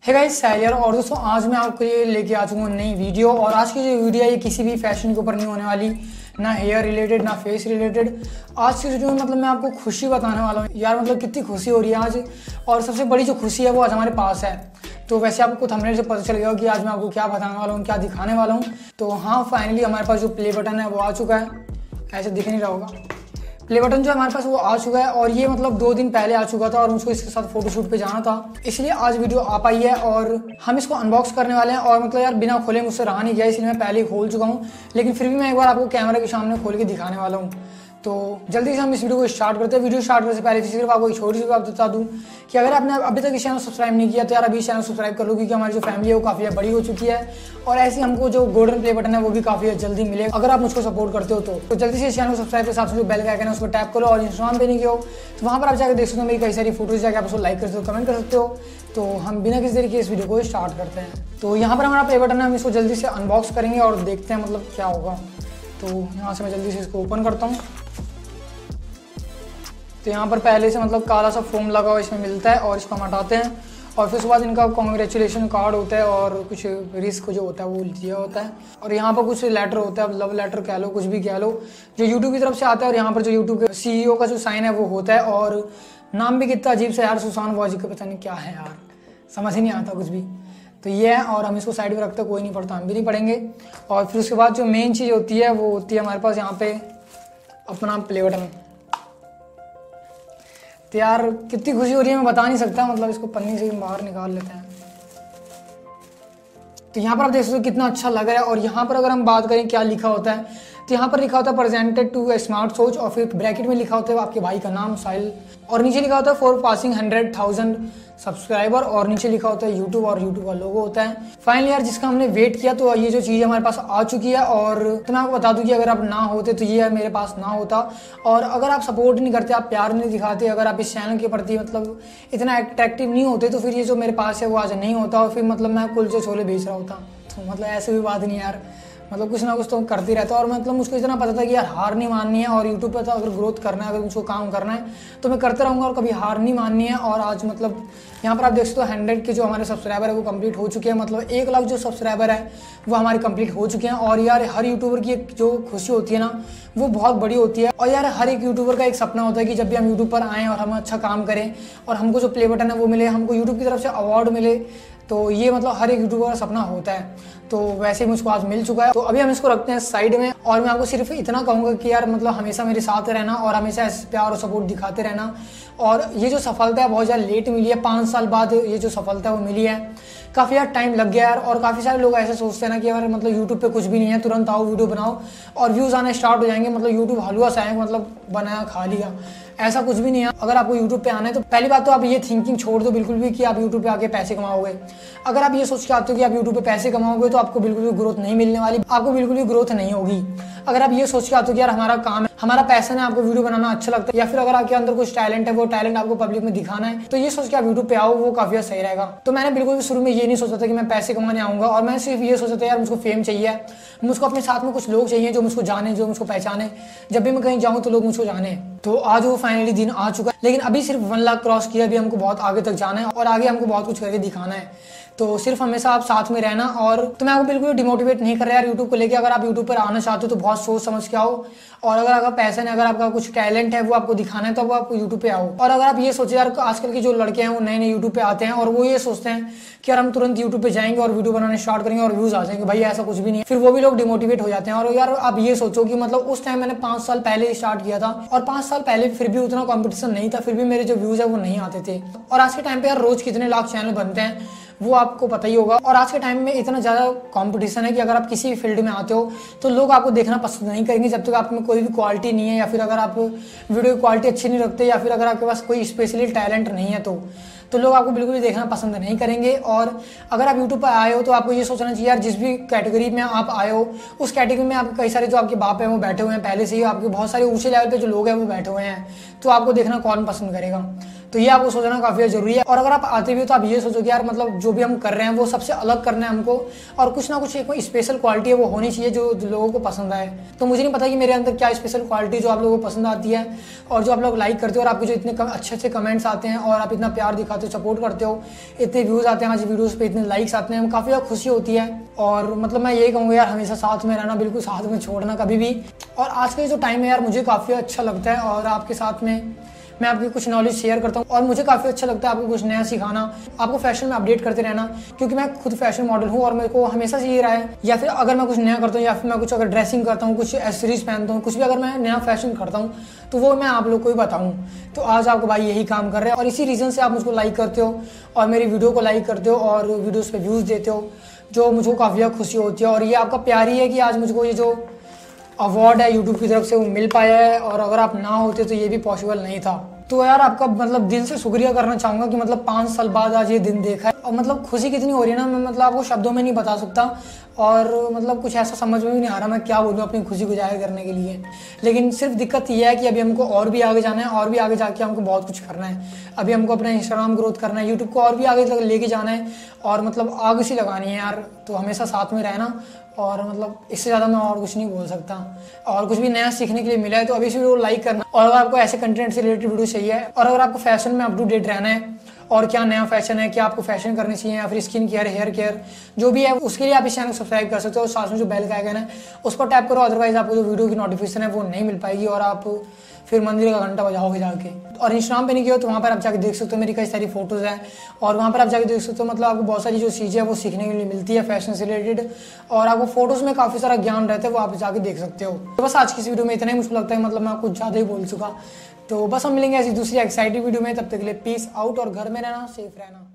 है गाइस सैलियर। और दोस्तों आज मैं आपके लिए लेके आ चुका हूँ नई वीडियो। और आज की जो वीडियो है ये किसी भी फैशन के ऊपर नहीं होने वाली, ना हेयर रिलेटेड ना फेस रिलेटेड। आज की वीडियो में मतलब मैं आपको खुशी बताने वाला हूँ यार, मतलब कितनी खुशी हो रही है आज। और सबसे बड़ी जो खुशी है वो आज हमारे पास है। तो वैसे आपको थंबनेल से पता चल गया कि आज मैं आपको क्या बताने वाला हूँ, क्या दिखाने वाला हूँ। तो हाँ, फाइनली हमारे पास जो प्ले बटन है वो आ चुका है। ऐसे दिख नहीं रहा होगा, प्ले बटन जो हमारे पास वो आ चुका है। और ये मतलब 2 दिन पहले आ चुका था और मुझको इसके साथ फोटोशूट पे जाना था, इसलिए आज वीडियो आ पाई है। और हम इसको अनबॉक्स करने वाले हैं। और मतलब यार बिना खोले मुझसे रहा नहीं गया, इसलिए मैं पहले ही खोल चुका हूँ। लेकिन फिर भी मैं एक बार आपको कैमरा के सामने खोल के दिखाने वाला हूँ। तो जल्दी से हम इस वीडियो को स्टार्ट करते हैं। वीडियो स्टार्ट करने से पहले सिर्फ आपको एक छोटी सी बात बता दूं कि अगर आपने अभी तक इस चैनल सब्सक्राइब नहीं किया तो यार अभी इस चैनल सब्सक्राइब कर लो, क्योंकि हमारी जो फैमिली है वो काफ़ी बड़ी हो चुकी है। और ऐसे हमको जो गोल्डन प्ले बटन है वो भी काफ़ी जल्दी मिलेगा अगर आप मुझको सपोर्ट करते हो। तो जल्दी से इस चैनल को सब्सक्राइब के साथ जो बेल का आइकन है उसको टैप करो। और इंस्टाग्राम पे नहीं किया हो तो वहाँ पर आप जाकर देख सकते हो मेरी कई सारी फोटोज, जाकर आप उसको लाइक कर सकते हो, कमेंट कर सकते हो। तो हम बिना किसी तरीके इस वीडियो को स्टार्ट करते हैं। तो यहाँ पर हमारा प्ले बटन है, हम इसको जल्दी से अनबॉक्स करेंगे और देखते हैं मतलब क्या होगा। तो यहाँ से मैं जल्दी से इसको ओपन करता हूँ। तो यहाँ पर पहले से मतलब काला सा फोम लगा हुआ इसमें मिलता है और इसको हम हटाते हैं। और फिर उसके बाद इनका कॉन्ग्रेचुलेशन कार्ड होता है और कुछ रिस्क जो होता है वो दिया होता है। और यहाँ पर कुछ लेटर होता है, लव लेटर कह लो, कुछ भी कह लो, जो यूट्यूब की तरफ से आता है। और यहाँ पर जो यूट्यूब के CEO का जो साइन है वो होता है। और नाम भी कितना अजीब सा यार, सुशांत वाजी का पता नहीं क्या है यार, समझ ही नहीं आता कुछ भी। तो ये है, और हम इसको साइड में रखते हैं, कोई नहीं पढ़ता, हम भी नहीं पढ़ेंगे। और फिर उसके बाद जो मेन चीज़ होती है वो होती है हमारे पास यहाँ पे अपना प्ले बटन। तो यार कितनी खुशी हो रही है मैं बता नहीं सकता। मतलब इसको पन्नी से बाहर निकाल लेते हैं। तो यहाँ पर आप देख सकते हो कितना अच्छा लग रहा है। और यहाँ पर अगर हम बात करें क्या लिखा होता है, तो यहाँ पर लिखा होता है प्रेजेंटेड टू स्मार्ट सोच, और फिर ब्रैकेट में लिखा होता है आपके भाई का नाम साहिल, और नीचे लिखा होता है फॉर पासिंग 100,000 सब्सक्राइबर, और नीचे लिखा होता है यूट्यूब, और यूट्यूब का लोगो होता है। फाइनली यार जिसका हमने वेट किया तो ये जो चीज़ हमारे पास आ चुकी है। और तो मैं आपको बता दूं कि अगर आप ना होते तो ये मेरे पास ना होता। और अगर आप सपोर्ट नहीं करते, आप प्यार नहीं दिखाते, अगर आप इस चैनल के प्रति मतलब इतना अट्रैक्टिव नहीं होते, तो फिर ये जो मेरे पास है वो आज नहीं होता। और फिर मतलब मैं कुलचे छोले बेच रहा होता। तो मतलब ऐसे भी बात नहीं यार, मतलब कुछ ना कुछ तो करती रहता है। और मतलब मुझको इतना पता था कि यार हार नहीं माननी है, और यूट्यूब पर तो अगर ग्रोथ करना है, अगर मुझको काम करना है तो मैं करते रहूँगा और कभी हार नहीं माननी है। और आज मतलब यहाँ पर आप देख सकते हो 100 के जो हमारे सब्सक्राइबर है वो कंप्लीट हो चुके हैं। मतलब 1 लाख जो सब्सक्राइबर है वो हमारे कंप्लीट हो चुके हैं। और यार हर यूट्यूबर की एक जो खुशी होती है ना वो बहुत बड़ी होती है। और यार हर एक यूट्यूबर का एक सपना होता है कि जब भी हम यूट्यूब पर आएँ और हम अच्छा काम करें और हमको जो प्ले बटन है वो मिले, हमको यूट्यूब की तरफ से अवार्ड मिले। तो ये मतलब हर एक यूट्यूबर का सपना होता है। तो वैसे ही मुझको आज मिल चुका है। तो अभी हम इसको रखते हैं साइड में। और मैं आपको सिर्फ इतना कहूँगा कि यार मतलब हमेशा मेरे साथ रहना और हमेशा ऐसे प्यार और सपोर्ट दिखाते रहना। और ये जो सफलता है बहुत ज़्यादा लेट मिली है, 5 साल बाद ये जो सफलता है वो मिली है। काफ़ी यार टाइम लग गया यार। और काफ़ी सारे लोग ऐसे सोचते हैं ना कि यार मतलब यूट्यूब पे कुछ भी नहीं है, तुरंत आओ वीडियो बनाओ और व्यूज़ आने स्टार्ट हो जाएंगे, मतलब यूट्यूब हलवा सा है, मतलब बनाया खा लिया। ऐसा कुछ भी नहीं है। अगर आपको यूट्यूब पे आना है तो पहली बात तो आप ये थिंकिंग छोड़ दो बिल्कुल भी कि आप यूट्यूब पे आके पैसे कमाओगे। अगर आप ये सोच के आते हो कि आप यूट्यूब पे पैसे कमाओगे तो आपको बिल्कुल भी ग्रोथ नहीं मिलने वाली, आपको बिल्कुल भी ग्रोथ नहीं होगी। अगर आप ये सोच के आते हो कि यार हमारा काम है, हमारा पैशन है, आपको वीडियो बनाना अच्छा लगता है, या फिर अगर आपके अंदर कुछ टैलेंट है, वो टैलेंट आपको पब्लिक में दिखाना है, तो ये सोच के आप यूट्यूब पे आओ, वो काफी सही रहेगा। तो मैंने बिल्कुल भी शुरू में ये नहीं सोचा था कि मैं पैसे कमाने आऊंगा। और मैं सिर्फ ये सोचा था यार मुझको फेम चाहिए, मुझको अपने साथ में कुछ लोग चाहिए जो मुझको जाने, जो मुझको पहचाने, जब भी मैं कहीं जाऊँ तो लोग मुझको जाने। तो आज वो फाइनली दिन आ चुका है। लेकिन अभी सिर्फ 1 लाख क्रॉस किया, अभी हमको बहुत आगे तक जाना है और आगे हमको बहुत कुछ करके दिखाना है। तो सिर्फ हमेशा आप साथ में रहना। और तो मैं आपको बिल्कुल डिमोटिवेट नहीं कर रहा यार यूट्यूब को लेके। अगर आप यूट्यूब पर आना चाहते हो तो बहुत सोच समझ के आओ। और अगर आपका पैशन है, अगर आपका कुछ टैलेंट है वो आपको दिखाना है तो आप यूट्यूब पे आओ। और अगर आप ये सोचे यार, आजकल की जो लड़के हैं वो नए नए यूट्यूब पे आते हैं और वो ये सोचते हैं कि यार हम तुरंत यूट्यूब पे जाएंगे और वीडियो बनाने स्टार्ट करेंगे और व्यूज आ जाएंगे, भाई ऐसा कुछ भी नहीं है। फिर वो भी लोग डिमोटिवेट हो जाते हैं। और यार आप ये सोचो कि मतलब उस टाइम मैंने 5 साल पहले स्टार्ट किया था और 5 साल पहले फिर भी उतना कॉम्पिटिशन नहीं था, फिर भी मेरे जो व्यूज है वो नहीं आते थे। और आज के टाइम पे यार रोज कितने लाख चैनल बनते हैं वो आपको पता ही होगा। और आज के टाइम में इतना ज़्यादा कंपटीशन है कि अगर आप किसी भी फील्ड में आते हो तो लोग आपको देखना पसंद नहीं करेंगे जब तक आप में कोई भी क्वालिटी नहीं है, या फिर अगर आप वीडियो की क्वालिटी अच्छी नहीं रखते, या फिर अगर आपके पास कोई स्पेशली टैलेंट नहीं है तो लोग आपको बिल्कुल भी देखना पसंद नहीं करेंगे। और अगर आप यूट्यूब पर आए हो तो आपको ये सोचना चाहिए यार, जिस भी कैटेगरी में आप आए हो उस कैटेगरी में आपके कई सारे जो आपके बाप हैं वो बैठे हुए हैं पहले से ही, आपके बहुत सारे ऊंचे लेवल पे जो लोग हैं वो बैठे हुए हैं, तो आपको देखना कौन पसंद करेगा। तो ये आपको सोचना काफ़ी जरूरी है। और अगर आप आते भी हो तो आप ये सोचो कि यार मतलब जो भी हम कर रहे हैं वो सबसे अलग करना है हमको, और कुछ ना कुछ एक स्पेशल क्वालिटी है वो होनी चाहिए जो लोगों को पसंद आए। तो मुझे नहीं पता कि मेरे अंदर क्या स्पेशल क्वालिटी जो आप लोगों को पसंद आती है, और जो आप लोग लाइक करते हो, और आपके जो इतने अच्छे अच्छे कमेंट्स आते हैं और आप इतना प्यार दिखाते हो, सपोर्ट करते हो, इतने व्यूज़ आते हैं आज वीडियोज़ पे, इतने लाइक्स आते हैं, काफ़ी ज़्यादा खुशी होती है। और मतलब मैं यही कहूँगा यार, हमेशा साथ में रहना, बिल्कुल साथ में छोड़ना कभी भी। और आज का जो टाइम है यार मुझे काफ़ी अच्छा लगता है, और आपके साथ में मैं आपकी कुछ नॉलेज शेयर करता हूँ, और मुझे काफ़ी अच्छा लगता है आपको कुछ नया सिखाना, आपको फैशन में अपडेट करते रहना, क्योंकि मैं खुद फैशन मॉडल हूँ और मेरे को हमेशा से ये रहा है, या फिर अगर मैं कुछ नया करता हूँ, या फिर मैं कुछ अगर ड्रेसिंग करता हूँ, कुछ एसेसरीज पहनता हूँ, कुछ भी अगर मैं नया फैशन करता हूँ तो वो मैं आप लोग को ही बताऊँ। तो आज आपको भाई यही काम कर रहे हैं, और इसी रीज़न से आप मुझको लाइक करते हो और मेरी वीडियो को लाइक करते हो और वीडियोज़ पर व्यूज़ देते हो, जो मुझको काफ़ी ज़्यादा खुशी होती है। और ये आपका प्यार ही है कि आज मुझको ये जो अवार्ड है यूट्यूब की तरफ से वो मिल पाया है, और अगर आप ना होते तो ये भी पॉसिबल नहीं था। तो यार आपका मतलब दिल से शुक्रिया करना चाहूँगा कि मतलब 5 साल बाद आज ये दिन देखा है, और मतलब खुशी कितनी हो रही है ना, मैं मतलब आपको शब्दों में नहीं बता सकता, और मतलब कुछ ऐसा समझ में भी नहीं आ रहा मैं क्या बोलूँ अपनी खुशी को जाहिर करने के लिए। लेकिन सिर्फ दिक्कत ये है कि अभी हमको और भी आगे जाना है, और भी आगे जाके हमको बहुत कुछ करना है। अभी हमको अपना इंस्टाग्राम ग्रोथ करना है, यूट्यूब को और भी आगे लेके जाना है, और मतलब आग सी लगानी है यार। तो हमेशा साथ में रहना, और मतलब इससे ज़्यादा मैं और कुछ नहीं बोल सकता। और कुछ भी नया सीखने के लिए मिला है तो अभी इस वीडियो को लाइक करना, और अगर आपको ऐसे कंटेंट से रिलेटेड वीडियो चाहिए, और अगर आपको फैशन में अप टू डेट रहना है, और क्या नया फैशन है, क्या आपको फैशन करनी चाहिए, या फिर स्किन केयर, हेयर केयर जो भी है, उसके लिए आप इस चैनल को सब्सक्राइब कर सकते हो। साथ में जो बेल का आइकन है उस पर टैप करो, अदरवाइज आपको जो वीडियो की नोटिफिकेशन है वो नहीं मिल पाएगी, और आप फिर मंदिर का घंटा बजाओगे जाके। और इंस्टाग्राम पे नहीं किया तो वहाँ पर आप जाके देख सकते हो, मेरी कई सारी फोटोज़ हैं, और वहाँ पर आप जाके देख सकते हो, मतलब आपको बहुत सारी जो चीज़ें हैं वो सीखने के लिए मिलती है फैशन से रिलेटेड, और आपको फोटोज़ में काफ़ी सारा ज्ञान रहता है, वो आप जाके देख सकते हो। तो बस आज की इस वीडियो में इतना ही, मुझको लगता है मतलब मैं कुछ ज़्यादा ही बोल चुका। तो बस हम मिलेंगे ऐसी दूसरी एक्साइटिंग वीडियो में, तब तक के लिए पीस आउट, और घर में रहना, सेफ रहना।